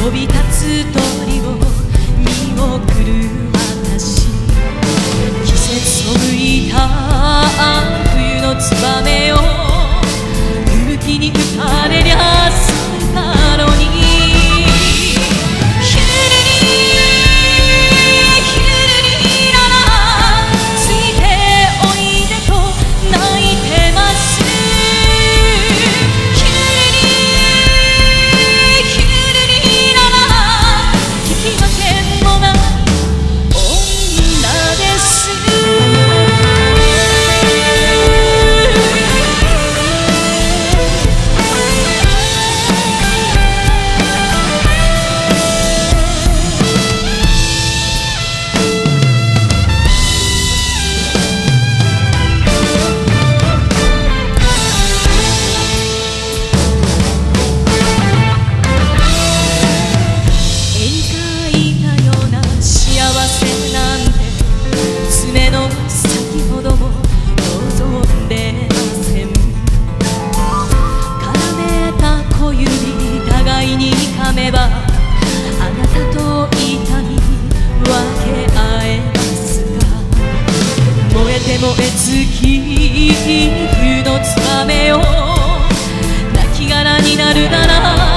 飛び立つ鳥を見送る私、季節そむいた冬のツバメを吹雪に打たれりゃ咲いたのに、あなたと痛み分け合えますか。燃えて燃え尽き冬のツバメを亡骸になるなら